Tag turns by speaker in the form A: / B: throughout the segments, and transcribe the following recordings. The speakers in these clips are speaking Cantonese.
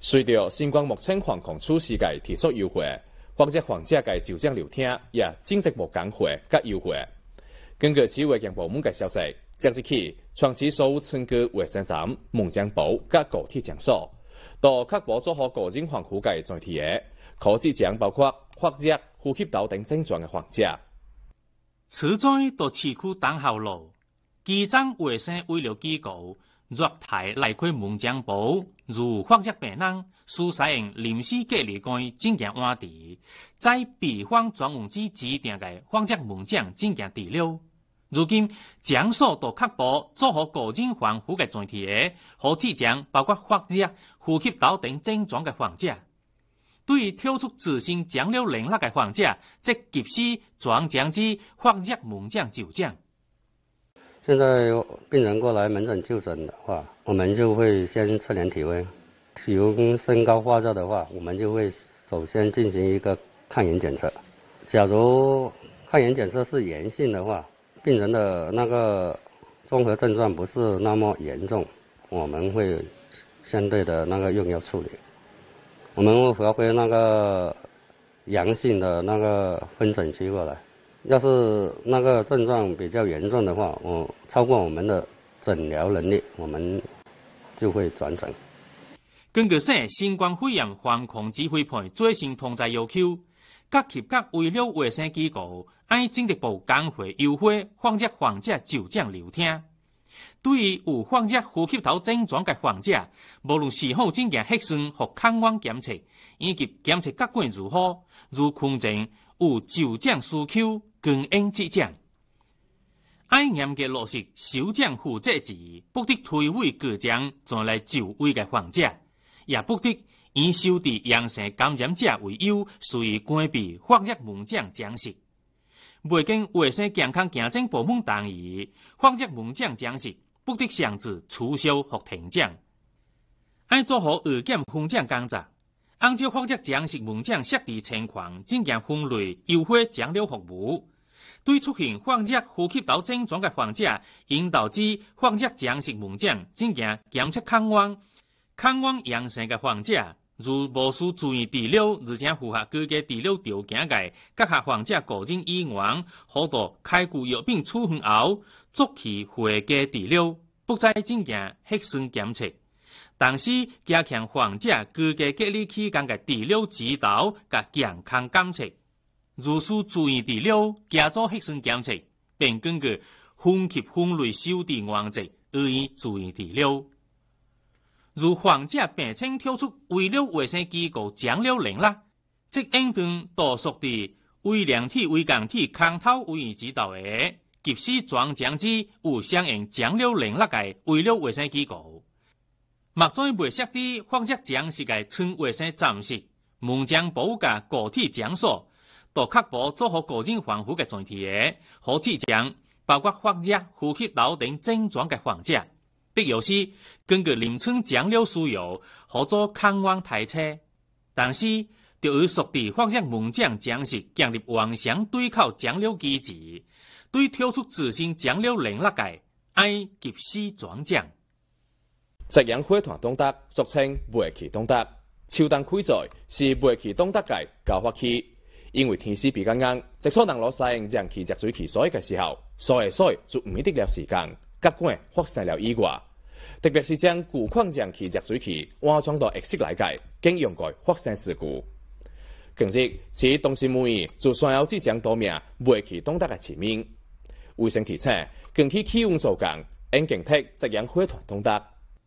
A: 随着新冠目前防控措施嘅提速优惠，或者患者嘅就诊流程也正式无减惠甲优惠。根据市卫健部门嘅消息，即日起，全市所有村居卫生站、门诊部甲个体场所，都确保做好个人防护嘅前提嘅，可指将包括发热、呼吸道等症状嘅患者。
B: 此在到市区东校路，基层卫生医疗机构月台来开门诊部，如发热病人，需使用临时隔离间进行换治，在避风专用机指定嘅发热门诊进行治疗。如今，场所都确保做好个人防护嘅前提嘅，可指将包括发热、呼吸道等症状嘅患者。对于跳出自身奖了能力嘅患者，则及时转将至发热门诊就诊。
C: 现在病人过来门诊就诊的话，我们就会先测量体温，体温升高发热的话，我们就会首先进行一个抗原检测。假如抗原检测是阳性的话，病人的那个综合症状不是那么严重，我们会相对的那个用药处理。我们会发挥那个阳性的那个分诊区过来。要是那个症状比较严重的话，超过我们的诊疗能力，我们就会转诊。
B: 根据省新冠肺炎防控指挥部最新通知要求，各级各医疗卫生机构按政治部工会优惠发热患者就诊流程。对于有发热呼吸道症状嘅患者，无论是否进行核酸或抗原检测，以及检测结果如何，如确诊有就诊需求，更应接诊。爱严格落实首长负责制，不得推诿过奖再来就位嘅患者，也不得以收治阳性感染者为由，随意关闭发热门诊讲室。未经卫生健康行政部门同意，发热门诊讲室不得强制取消或停诊。爱做好二检分诊工作，按照发热讲室门诊设置情况进行分类优惠诊疗服务。对出现发热呼吸道症状嘅患者，引导至发热讲室门诊进行检测抗原，抗原阳性嘅患者，如无需注意治疗，而且符合各个治疗条件嘅，各项患者个人意愿，可到开具药品处方后，逐期回家治疗，不再进行核酸检测。同时，加强患者居家隔离期间嘅治疗指导及健康监测。如需注意治疗，加做核酸检测，并根据分级分类收治原则予以注意治疗。如患者病情跳出医疗卫生机构奖了能力，即应当到属地微量体、微共体康透委员指导的，及时转奖至有相应奖了能力的医疗卫生机构。目前未设置发热讲室的村卫生站室、门诊部甲个体场所。都确保做好个人防护嘅前提嘅，可指将包括发热、呼吸道等症状嘅患者，必要时根据临床奖了需要，可做抗原体测。但是，就要属地发热门诊讲室建立完善对口奖了机制，对跳出自身奖了能力嘅，爱及时转奖。
A: 夕阳花团东德俗称未起东德，秋冬开在是未起东德嘅高发期。因为天时比较硬，直错能落晒让其脊水起水嘅时候，所就唔一定了时间，急赶发生了意外。特别是将固框让其脊水起安装到液式来解，经用过发生事故。近日，此东新媒就算有只将多名未起东德嘅前面，卫生提醒，近期气温骤降，应警惕夕阳花团东德。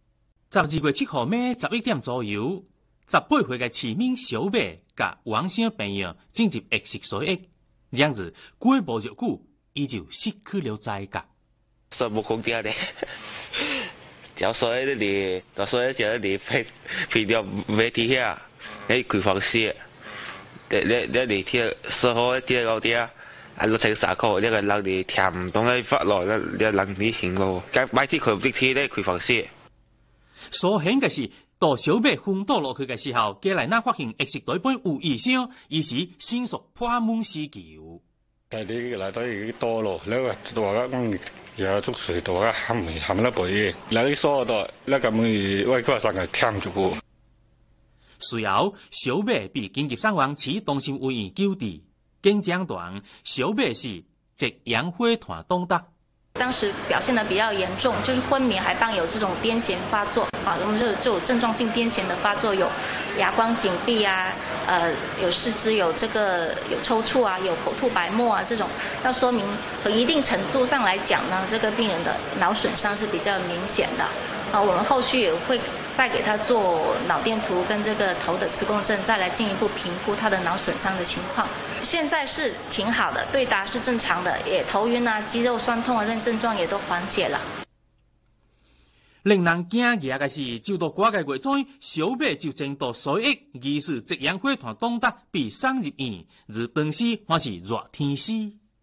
B: 12月7号晚11点左右。18岁嘅市民小美甲王姓朋友进入液食水液，然而过无久久，伊就失去了知觉。
D: 说无空调的，只要水的你，到水只你飞掉飞地下，你开放式，你贴说好贴高啲啊，落成3块，你个人你听唔懂嘅法律，你人你行路，咁买啲佢啲贴咧开放式。
B: 所幸嘅是。到小美昏倒落去嘅时候，家内那发现液食袋杯有异响，于是迅速破门施救。
E: 係啲內袋已經多咯，你話大家有足水大家含得背嘅，嗱啲疏度，你咁樣威瓜上係聽唔住。
B: 随后小美被紧急送往市中心医院救治。经诊断，小美是夕阳血团冻结。
F: 当时表现得比较严重，就是昏迷，还伴有这种癫痫发作啊。我们就有症状性癫痫的发作，有牙关紧闭啊，有四肢有抽搐啊，有口吐白沫啊这种，那说明从一定程度上来讲呢，这个病人的脑损伤是比较明显的啊。我们后续也会再给他做脑电图跟这个头的磁共振，再来进一步评估他的脑损伤的情况。现在是挺好的，对答是正常的，也头晕啊、肌肉酸痛啊这些症状也都缓解了。
B: 令人惊讶的是，就到挂个月中，小美就争夺所益，疑似夕阳血团冻结被送入院，而当时还是热天时。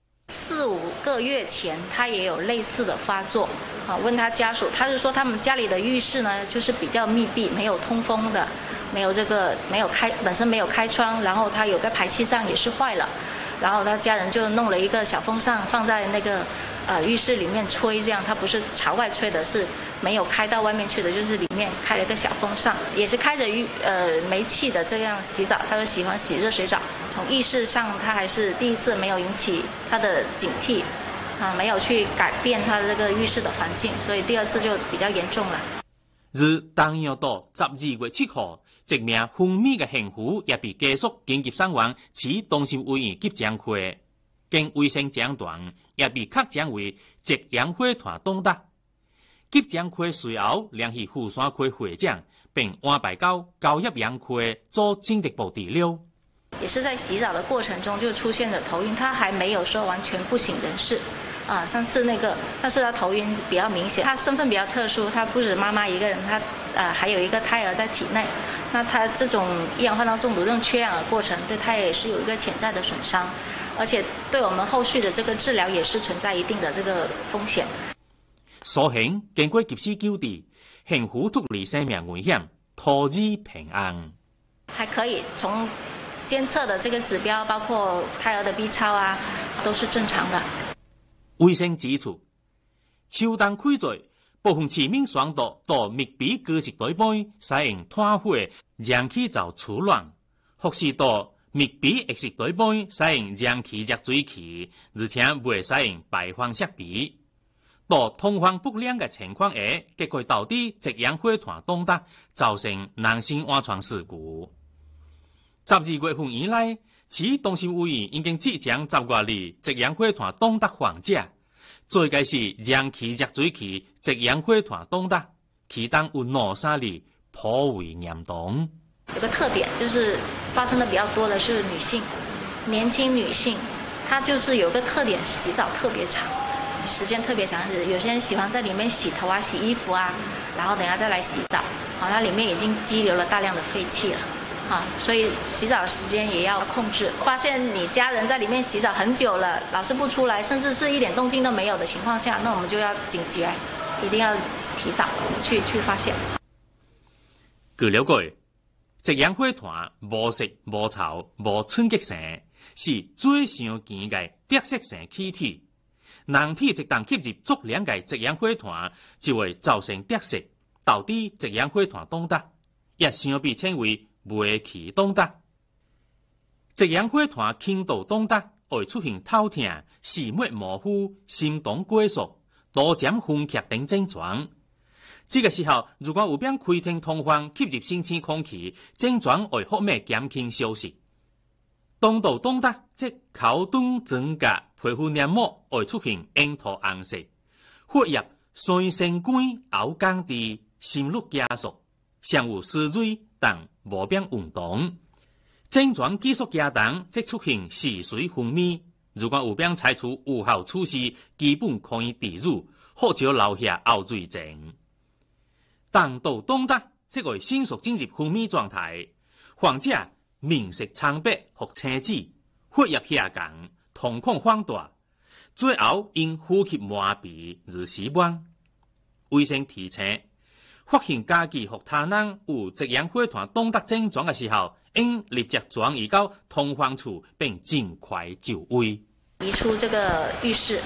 F: 4、5个月前，他也有类似的发作。问他家属，他是说他们家里的浴室呢，就是比较密闭，没有通风的，本身没有开窗，然后他有个排气扇也是坏了，然后他家人就弄了一个小风扇放在那个浴室里面吹，这样它不是朝外吹的，是没有开到外面去的，就是里面开了一个小风扇，也是开着煤气的这样洗澡，他就喜欢洗热水澡。从意识上，他还是第一次没有引起他的警惕。没有去改变他这个浴室的环境，所以第二次就比较严重了。
B: 自同样到12月7號，一名昏迷的孕婦也被家屬緊急送往市中心醫院急症科，經衛生診斷也被確診為夕陽血團凍結。急症科隨後聯繫婦產科會長，並安排到高葉陽科做進一步治療。
F: 也是在洗澡的過程中就出現了頭暈，他還沒有說完全不省人事。上次但是他頭暈比較明顯，他身份比較特殊，他不止媽媽一個人，他還有一個胎兒在體內。那他這種一氧化碳中毒這種缺氧的過程，對胎兒也是有一個潛在的損傷，而且對我們後續的這個治療也是存在一定的這個風險。
B: 所幸經過及時救治，孕婦脫離生命危險，脫離平安。
F: 還可以從監測的這個指標，包括胎兒的 B 超啊，都是正常的。
B: 衛生指出，秋冬開在部分市民選擇到密閉高食台杯使用炭火，讓氣就取暖；或是到密閉液食台杯使用讓氣熱水器，而且未使用排放設備。到通風不良嘅情況下，結果導致夕陽血團凍結，造成人身安全事故。12月份以來，市中心醫院已經即將10個例夕陽血團凍結患者，最該是讓氣熱水器夕陽血團凍結，其中有23例頗為嚴重。
F: 有個特點就是發生的比較多的是女性，年輕女性，她就是有個特點，洗澡特別長，時間特別長。有些人喜歡在裡面洗頭啊、洗衣服啊，然後等下再來洗澡，它裡面已經積留了大量的廢氣了。所以洗澡的時間也要控制。發現你家人在裡面洗澡很久了，老是不出來，甚至是一點動靜都沒有的情況下，那我們就要警覺，一定要提早去發現。
B: 據了解，夕陽血團無色無臭無刺激性，是最常見嘅特色性氣體。人體一旦吸入足量嘅夕陽血團，就會造成特色，導致夕陽血團凍結，也常被稱為末期凍結。夕陽血團輕度凍結會出現頭痛、視膜模糊、心動過速、多點昏厥等症狀。這個時候，如果有邊開天通風吸入新鮮空氣，症狀會後面減輕消失。凍到凍結即口中增加皮膚黏膜會出現櫻桃紅色，血液隨身管凹降低，心率加速，常有嗜醉，但無變運動。症狀繼續加重，即出現嗜睡昏迷。如果有邊採取有效措施，基本可以治癒，或者留下後遺症。當到凍結，即會迅速進入昏迷狀態，患者面色蒼白或青紫，血液下降，瞳孔放大，最後因呼吸麻痹而死亡。衛生提醒，發現家己或他人有夕陽血團凍結症狀嘅時候，應立即轉移到通風處並盡快就醫。
F: 移出這個浴室，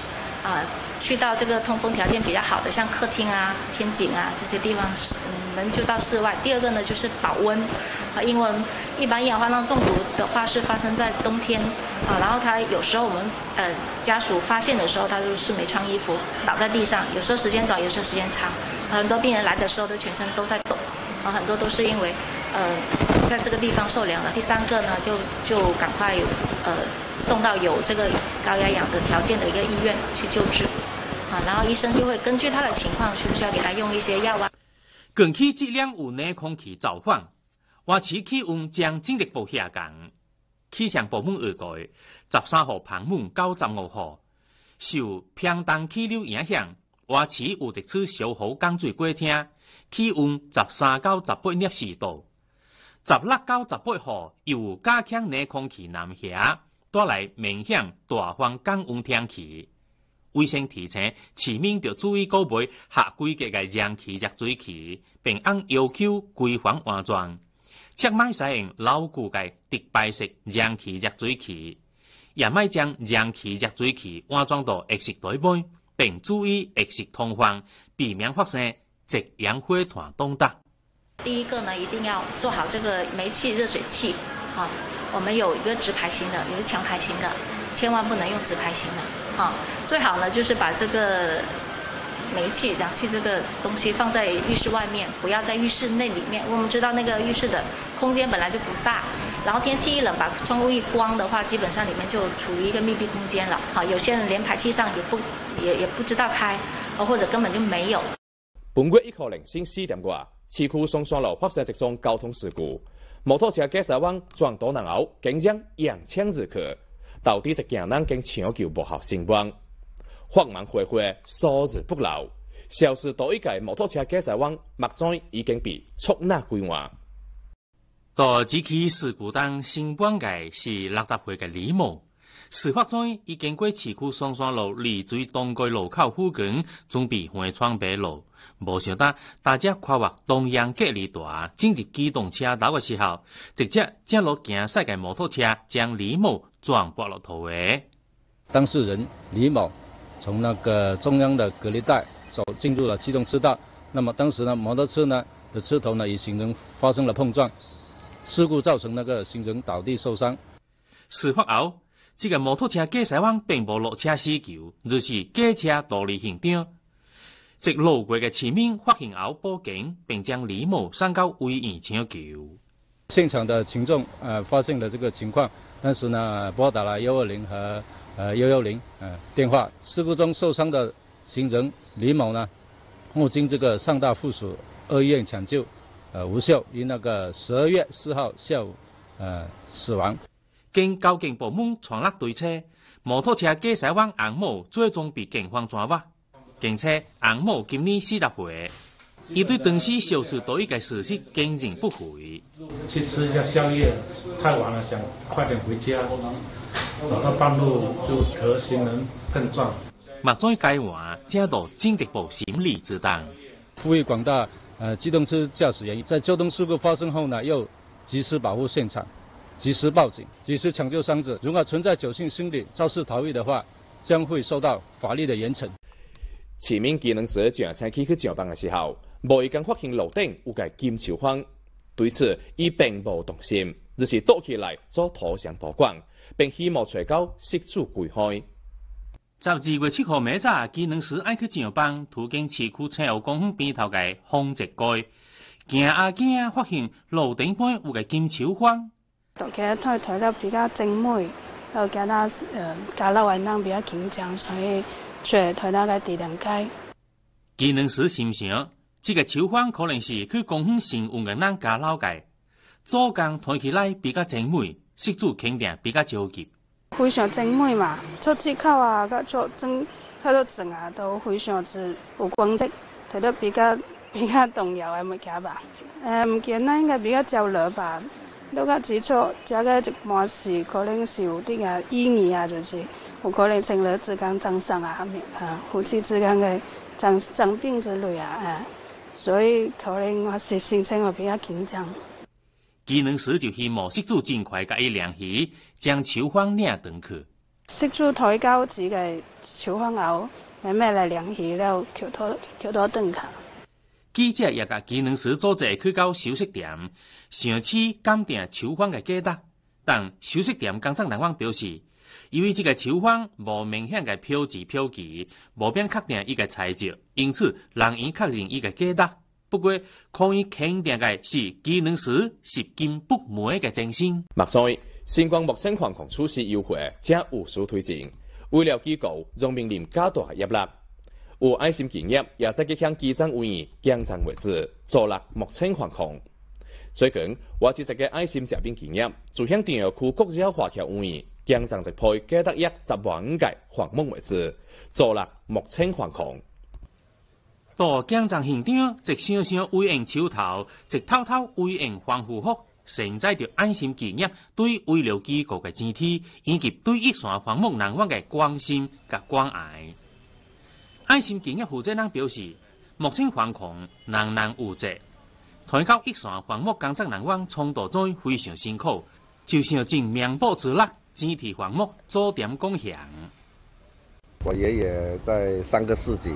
F: 去到这个通风条件比较好的，像客厅啊、天井啊这些地方，能就到室外。第二个呢就是保温，因为一般一氧化碳中毒的话是发生在冬天，然后他有时候我们家属发现的时候，他就是没穿衣服倒在地上，有时候时间短，有时候时间长，很多病人来的时候都全身都在抖，很多都是因为在这个地方受凉了。第三个呢就赶快送到有这个高压氧的条件的一个医院去救治，然后医生就会根据他的情况，需不需要给他用一些药啊。
B: 近期质量有内空气造反，外市气温将进一步下降。气象部门预计13号傍晚到15号，受偏东气流影响，外市有历次小雨降水过厅，气温13到18.4度。16到18号又加强内空气南下，带来明显大风降温天气。卫生提醒市民要注意购买下规格的氧气热水器，并按要求规范安装。切莫使用老旧的直排式氧气热水器，也莫将氧气热水器安装到浴室内部，并注意浴室通风，避免发生夕阳火团冻搭。
F: 第一个呢，一定要做好这个煤气热水器，我们有一个直排型的，有一个强排型的，千万不能用直排型的，最好呢就是把这个煤气、氧气这个东西放在浴室外面，不要在浴室内里面。我们知道那个浴室的空间本来就不大，然后天气一冷，把窗户一关的话，基本上里面就处于一个密闭空间了。有些人连排气上也不知道开，或者根本就没有。
A: 本月1号凌晨4點外，市區松山路發生一宗交通事故，摩托車駕駛員撞到人後，竟然仰槍而去，導致一行人經搶救無效身亡。法網恢恢，疏而不漏，肇事多一個摩托車駕駛員目前已經被捉拿歸案。
B: 在這起事故中身亡嘅是60歲嘅李某。事發中已經過市區松山路離水東街路口附近，準備橫穿北路。無想到大家跨越東陽隔離帶進入機動車道嘅時候，直接將路行駛嘅摩托車將李某撞破了頭圍。
G: 當事人李某從那個中央的隔離帶進入了機動車道，那麼當時呢摩托車呢的車頭呢與行人發生了碰撞，事故造成那個行人倒地受傷。
B: 事發後，這個摩托車駕駛員並無落車施救，而是駕車逃離現場。即路過嘅市民發現後報警，並將李某送到醫院搶救。
G: 現場的群眾發現了這個情況，但是呢撥打了120和110電話。事故中受傷的行人李某呢，後經這個上大附屬2醫院搶救，無效，於那個12月4號下午死亡。
B: 經交警部門傳落對車，摩托車駕駛員洪某最終被警方抓獲。警察洪某今年40歲，伊對當時肇事多一個事實堅認不諱。
H: 去吃一下宵夜，太晚了，想快點回家，走到半路就和行人碰撞。
B: 目前該案正到進一步審理之當。
G: 呼籲廣大機動車駕駛員在交通事故發生後呢，要及時保護現場，及時報警，及時搶救傷者。如果存在僥倖心理、肇事逃逸的話，將會受到法律的嚴懲。
A: 市民機能車上車去上班嘅時候，無意間發現路頂有個金球框，對此伊並無動心，而是倒起來做圖像曝光，並希望找到失主歸開。
B: 12月7號晚早，機能車愛去上班，途經市區青湖公園邊頭嘅風直街，行啊行，發現路頂邊有個金球框。
I: 其實佢睇得比較精美，又覺得加樓運動比較緊張，所以推到個地兩街。
B: 機能車心想，這個球框可能是去公園新運嘅人加樓嘅，做工睇起來比較精美，失主肯定比較焦急。
I: 非常精美嘛，做折扣啊，個做整，佢都整啊，都非常之有光澤，睇得比較動搖嘅物件吧。唔見啦，應該比較焦慮吧。都個指出，這個一般是可能是有啲嘅意義啊，就是有可能情侶之間爭上啊，夫妻之間嘅爭辯之類啊，所以可能我是心情會比較緊張。
B: 機能車就希望失主盡快甲伊聯繫，將球框領轉去。
I: 識做台膠子嘅小香牛，慢慢嚟量起了，橋頭登卡。
B: 記者也甲技能師組織去到首飾店，想試鑑定手環嘅價值，但首飾店工作人員表示，因為這個手環無明顯嘅標記，無便確定伊個材質，因此難以確認伊個價值。不過，可以肯定嘅是技能師拾金不昧嘅精神。
A: 目前，新冠目前防控措施優惠正有所推進，為了機構讓面臨較大嘅壓力，有愛心企業也積極向基層委員經常為止，助力目前防控。最近，我支持嘅愛心食品企業就向電郵區國際華僑委員經常直配價值約10萬5嘅項目為止，助力目前防控。
B: 到經濟現場，直想為人手頭，直偷為人防護服，承載着愛心企業對醫療機構嘅支持，以及對一線防疫人員嘅關心及關愛。愛心企業負責人表示，目前防控人有責，台交一線防疫工作人員衝突中非常辛苦，就想盡命搏之力，支持防疫做點貢獻。
J: 我爺爺在上個世紀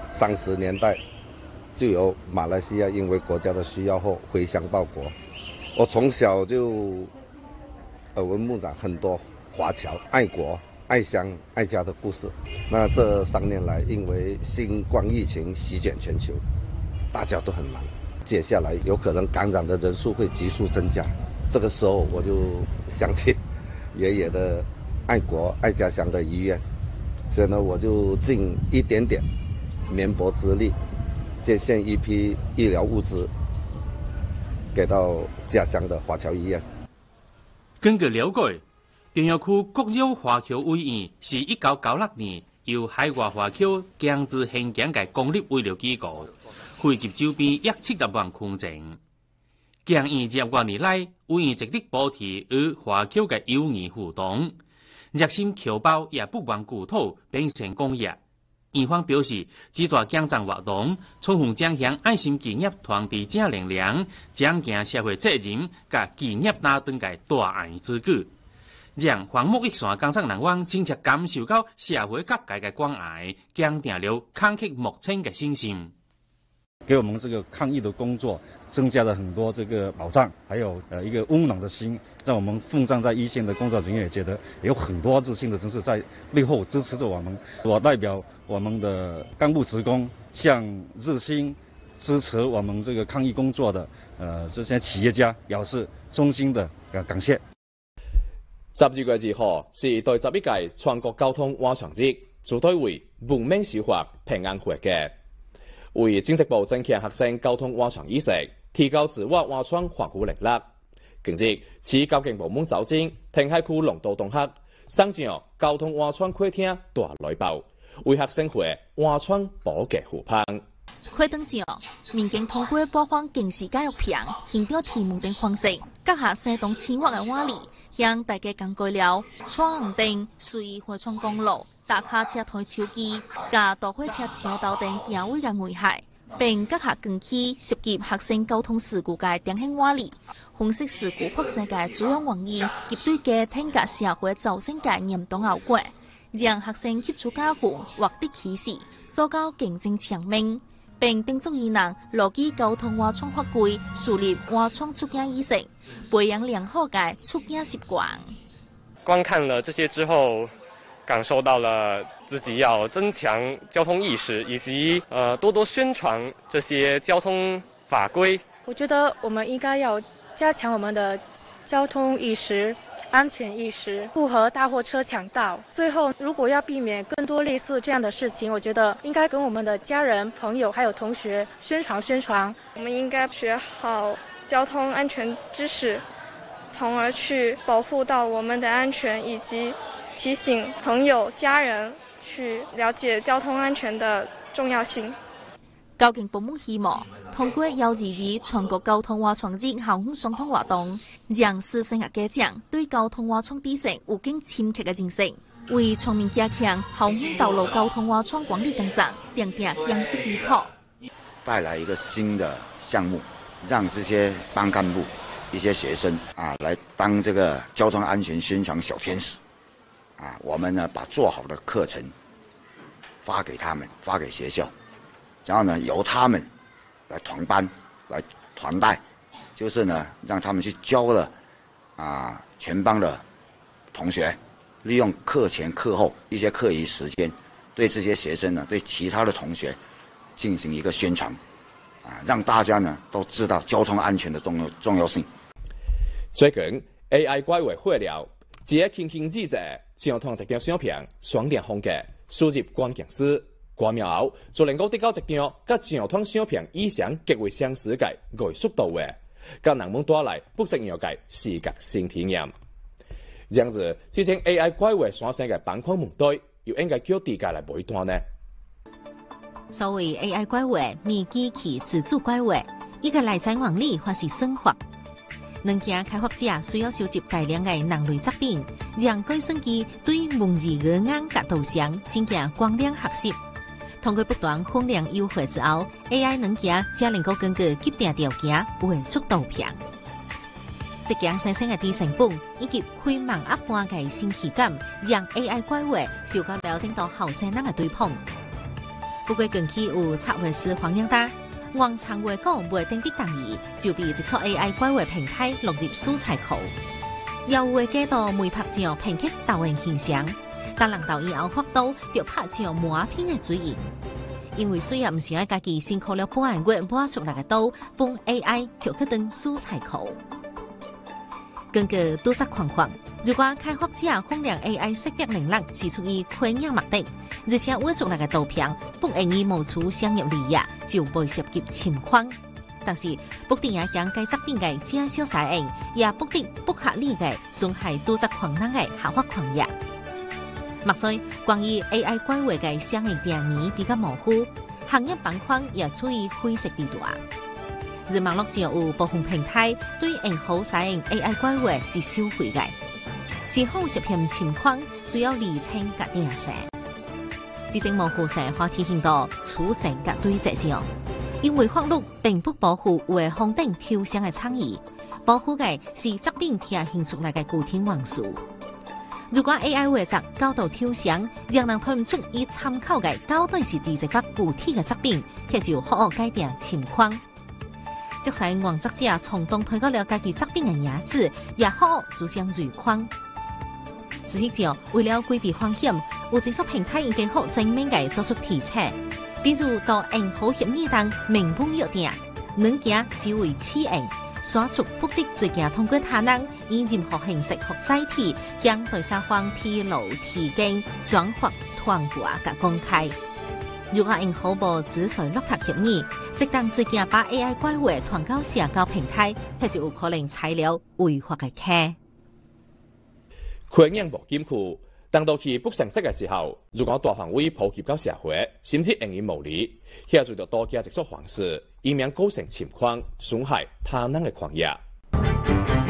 J: 30年代就由馬來西亞因為國家的需要後回鄉報國。我從小就耳聞目染很多華僑愛國、愛鄉、愛家的故事。那這3年來，因為新冠疫情席捲全球，大家都很忙，接下來有可能感染的人數會急速增加。這個時候我就想起爺爺的愛國、愛家鄉的遺願。所以呢，我就盡一點點綿薄之力，捐獻一批醫療物資，給到家鄉的華僑醫院。
B: 根據了解，電郵區國有華僑委員是1996年由海外華僑強制興建嘅公立醫療機構，惠及周邊約70萬群眾。經營接多年來，委員極力保持與華僑嘅友誼互動。熱心僑胞也不忘故土，秉承公益。院方表示，這段獎贈活動充分彰顯愛心企業團隊正能量、彰顯社會責任及企業打頓嘅大愛之舉，讓防疫一線工作人員真切感受到社會各界嘅關愛，堅定了抗擊目前嘅信心。
G: 給我們這個抗疫的工作增加了很多這個保障，還有一個溫暖的心，讓我們奮戰在一線的工作人員也覺得有很多熱心的人士在背後支持着我們。我代表我們的幹部職工，向熱心支持我們這個抗疫工作的這些企業家表示衷心的感謝。
A: 12月2號是第11屆全國交通安全節，組隊為文明小學平安會嘅。為政治部增強學生交通安全意識，提高自我安全防護能力。近日，市交警部門組織停海區龍道東客，上將交通安全課廳大內報，為學生會安全保駕護棒。
K: 課堂上，民警通過播放警示教育片、現調題目等方式，結合生動淺活嘅話題，向大家講解了闖紅燈、隨意橫穿公路、大卡車抬手機、加大貨車搶道等行為嘅危害，並結合更期涉及學生交通事故嘅定性話題，分析事故發生嘅主要原因及對家庭及社會造成嘅嚴重後果，讓學生吸取教訓，獲得啟示，做到競爭強明。並叮囑伊人牢記交通安全法規，樹立安全出行意識，培養良好嘅出行習慣。
L: 觀看了這些之後，感受到了自己要增強交通意識，以及多多宣傳這些交通法規。
M: 我覺得我們應該要加強我們的交通意識、安全意識，不和大貨車搶道。最後，如果要避免更多類似這樣的事情，我覺得應該跟我們的家人、朋友還有同學宣傳。
N: 我們應該學好交通安全知識，從而去保護到我們的安全，以及提醒朋友、家人去了解交通安全的重要性。
K: 交警部門希望通過122全國交通安全節校園相通活動，讓師生及家長對交通安全知識有更深刻嘅認識，為全面加強校園道路交通安全管理工作奠定堅實基礎。
O: 帶來一個新的項目，讓這些班幹部、一些學生來當這個交通安全宣傳小天使， 我们呢把做好的课程发给他们，发给学校，然后呢由他们来团班来团带，就是呢让他们去教了全班的同学，利用课前课后一些课余时间，对这些学生呢，对其他的同学进行一个宣传，让大家呢都知道交通安全的重要性。
A: 最近 AI 拐位火了，一个轻轻指者，交通一张相片，双电风格，输入关键词，挂秒后，就能够得到一张甲交通相片以上极为相似嘅外速度嘅，甲人们带来不一样嘅视觉新体验。这样子，之前 AI 拐位产生嘅板块问题，又应该叫地界来陪伴呢？
P: 所谓 AI 拐位，是机器自主拐位，一个内在原理或是算法。软件开发者需要收集大量嘅人类作品，让计算机对文字语言甲图像进行光亮学习。通过不断训练优化之后 ，AI 软件才能够根据特定条件画出图片。这件新鲜嘅低成本以及开盲压般嘅新奇感，让 AI 拐位受到了正到后生人嘅追捧。不过近期有策划师黄英达，往常话讲袂定的当意，就被一撮 AI 拐位平台录入素材库，又会加到每拍照拼起导演形象，但人导以后发到就拍照满片嘅水印。因为虽然唔想家己辛苦了半个月摸出来嘅刀，帮 AI 调去当素材库。根据督察框框，如果开发者训练 AI 识别能力是出于昆阳目的，而且画出来嘅图片不容易冒出商业利益，就未涉及侵权。但是不定也将该作品嘅假小使用，也不得不合理嘅损害督察框人嘅合法权益。目前关于 AI 拐位嘅相应定义比较模糊，行业板块也处于灰色地带。而网络就有部分平台对用户使用 AI 拐位是收费嘅，是否涉嫌侵权需要厘清甲定性。之前模糊性可体现到处证甲对质上，因为法律并不保护为红顶抽象嘅倡议，保护嘅是作品体现出来嘅具体元素。如果 AI 画作高度抽象，让人睇唔出伊参考嘅到底是第一个具体嘅作品，佢就好界定侵权。即使原作者冲动推到了家己作品嘅名字，也好主张瑞框。实际上，为了规避风险，有一些平台已经好正面嘅做出提醒，比如到用户协议中明文约定，软件只为起用，删除不得直接通过他人以任何形式或载体向第三方披露、提供、转发、传播及公开。如果用户无仔细落实协议，即当直接把 AI 拐位传到社交平台，那就有可能踩了违法嘅坑。
A: 昆阳无禁区，当到其不成熟嘅时候，如果大范围普及到社会，甚至用于牟利，遐就要多加一束方式，以免构成侵权，损害他人嘅权益。